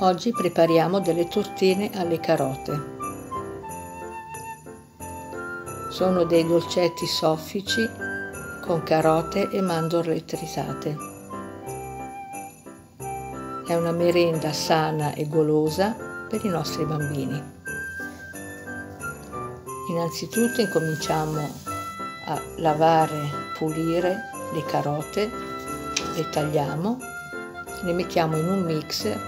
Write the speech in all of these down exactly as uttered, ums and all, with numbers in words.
Oggi prepariamo delle tortine alle carote. Sono dei dolcetti soffici con carote e mandorle trisate. È una merenda sana e golosa per i nostri bambini. Innanzitutto incominciamo a lavare, pulire le carote, le tagliamo, le mettiamo in un mixer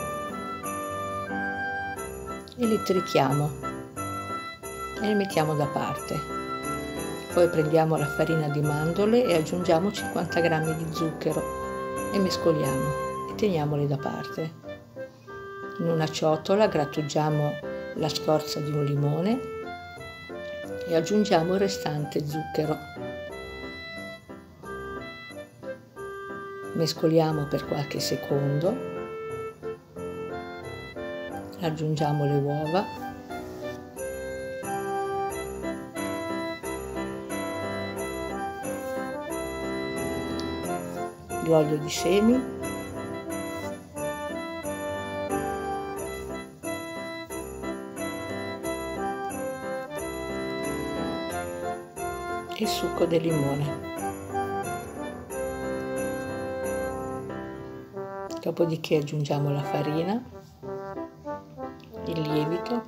e li trichiamo e li mettiamo da parte. Poi prendiamo la farina di mandorle e aggiungiamo cinquanta grammi di zucchero e mescoliamo e teniamoli da parte. In una ciotola grattugiamo la scorza di un limone e aggiungiamo il restante zucchero. Mescoliamo per qualche secondo. Aggiungiamo le uova, l'olio di semi e il succo del limone. Dopodiché aggiungiamo la farina, il lievito,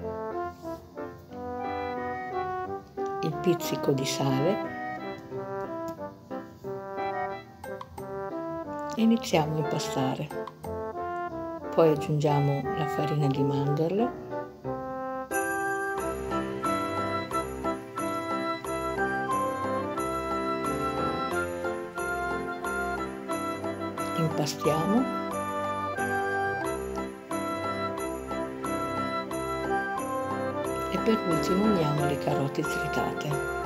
il pizzico di sale e iniziamo a impastare. Poi aggiungiamo la farina di mandorle, impastiamo e per ultimo uniamo le carote tritate.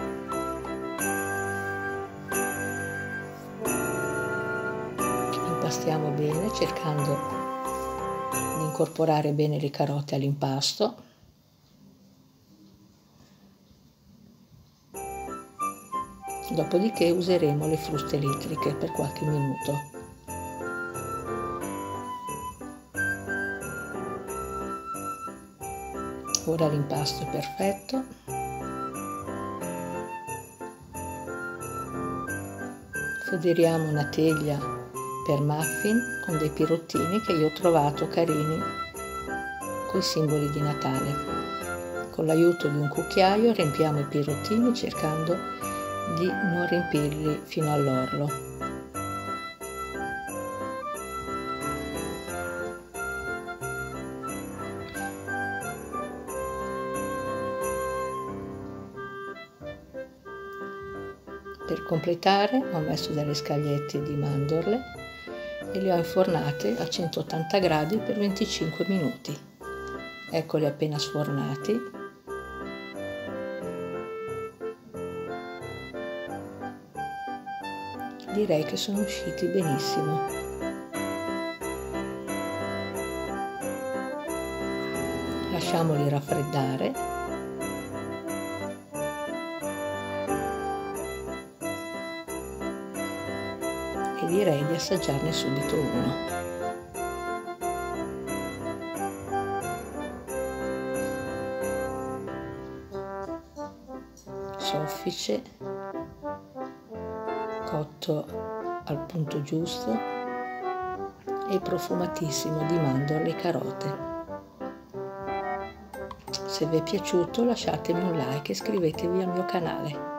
Impastiamo bene cercando di incorporare bene le carote all'impasto. Dopodiché useremo le fruste elettriche per qualche minuto. Ora l'impasto è perfetto. Foderiamo una teglia per muffin con dei pirottini che io ho trovato carini con i simboli di Natale. Con l'aiuto di un cucchiaio riempiamo i pirottini cercando di non riempirli fino all'orlo. Per completare ho messo delle scagliette di mandorle e le ho infornate a centottanta gradi per venticinque minuti. Eccoli appena sfornati. Direi che sono usciti benissimo. Lasciamoli raffreddare. E direi di assaggiarne subito uno. Soffice, cotto al punto giusto e profumatissimo di mandorle e carote. Se vi è piaciuto lasciatemi un like e iscrivetevi al mio canale.